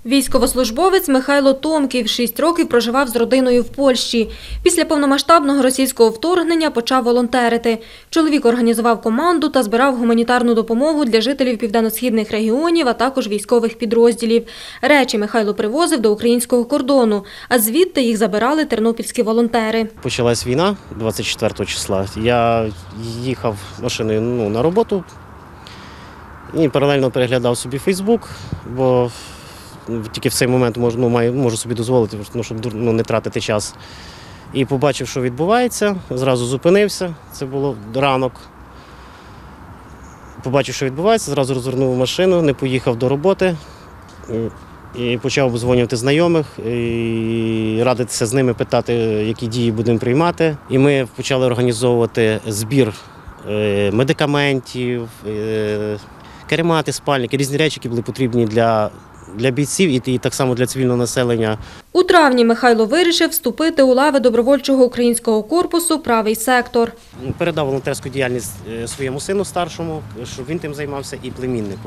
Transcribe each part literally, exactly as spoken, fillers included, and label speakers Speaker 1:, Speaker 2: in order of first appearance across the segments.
Speaker 1: Військовослужбовець Михайло Томків шість років проживав з родиною в Польщі. Після повномасштабного російського вторгнення почав волонтерити. Чоловік організував команду та збирав гуманітарну допомогу для жителів південно-східних регіонів, а також військових підрозділів. Речі Михайло привозив до українського кордону, а звідти їх забирали тернопільські волонтери.
Speaker 2: Почалась війна двадцять четвертого числа. Я їхав машиною ну, на роботу і паралельно переглядав собі Фейсбук, бо тільки в цей момент можу, ну, маю, можу собі дозволити, ну, щоб ну, не тратити час. І побачив, що відбувається, зразу зупинився, це було ранок. Побачив, що відбувається, зразу розвернув машину, не поїхав до роботи і почав обдзвонювати знайомих, і радитися з ними, питати, які дії будемо приймати. І ми почали організовувати збір медикаментів, каремати, спальники, різні речі, які були потрібні для для бійців і, і так само для цивільного населення.
Speaker 1: У травні Михайло вирішив вступити у лави добровольчого українського корпусу «Правий сектор».
Speaker 2: Передав волонтерську діяльність своєму сину старшому, щоб він тим займався, і племіннику.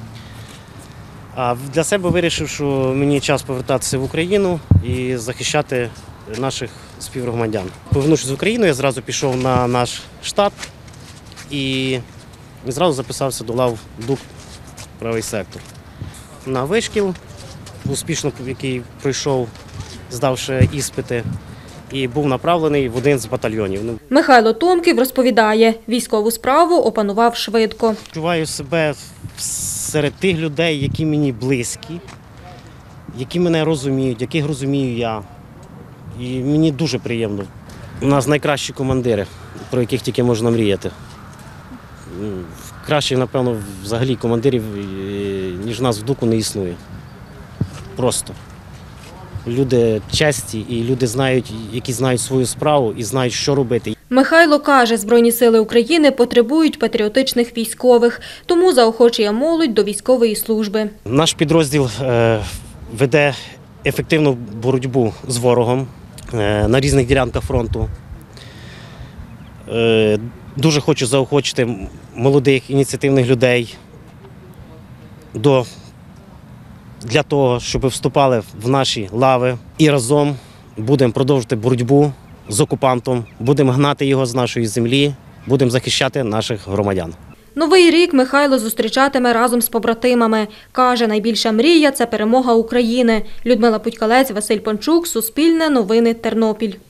Speaker 2: А для себе вирішив, що мені час повертатися в Україну і захищати наших співгромадян. Повернувшись в Україну, я зразу пішов на наш штаб і зразу записався до лав ДУК «Правий сектор». На вишкіл, успішно який пройшов, здавши іспити, і був направлений в один з батальйонів.
Speaker 1: Михайло Томків розповідає, військову справу опанував швидко.
Speaker 2: Відчуваю себе серед тих людей, які мені близькі, які мене розуміють, яких розумію я. І мені дуже приємно. У нас найкращі командири, про яких тільки можна мріяти. Кращих, напевно, взагалі командирів, ніж нас в ДУКу, не існує. Просто. Люди честі і люди, знають, які знають свою справу і знають, що робити.
Speaker 1: Михайло каже, Збройні сили України потребують патріотичних військових, тому заохочує молодь до військової служби.
Speaker 2: Наш підрозділ веде ефективну боротьбу з ворогом на різних ділянках фронту. Дуже хочу заохочити молодих ініціативних людей до, для того, щоб вступали в наші лави. І разом будемо продовжувати боротьбу з окупантом, будемо гнати його з нашої землі, будемо захищати наших громадян.
Speaker 1: Новий рік Михайло зустрічатиме разом з побратимами. Каже, найбільша мрія – це перемога України. Людмила Путькалець, Василь Панчук, Суспільне, Новини, Тернопіль.